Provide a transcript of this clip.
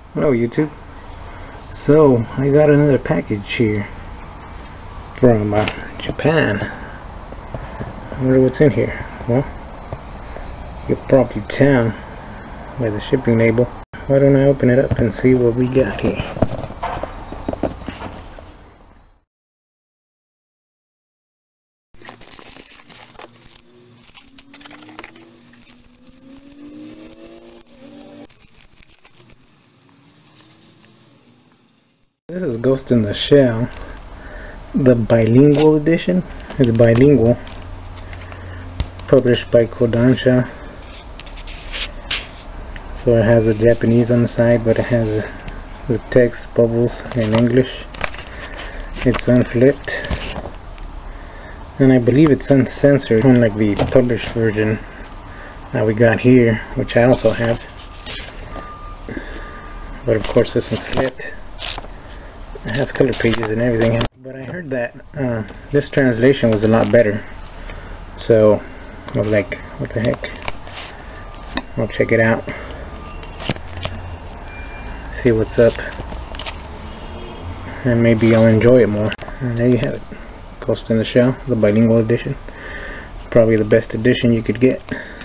Hello YouTube. So I got another package here from Japan. I wonder what's in here. Well, you'll probably tell by the shipping label. Why don't I open it up and see what we got here? This is Ghost in the Shell, the bilingual edition. It's bilingual, published by Kodansha. So it has a Japanese on the side, but it has the text bubbles in English. It's unflipped, and I believe it's uncensored, unlike the published version that we got here, which I also have. But of course this one's flipped. It has color pages and everything, but I heard that this translation was a lot better. So I was like, what the heck, I'll check it out, see what's up, and maybe I'll enjoy it more. And there you have it, Ghost in the Shell, the bilingual edition. Probably the best edition you could get.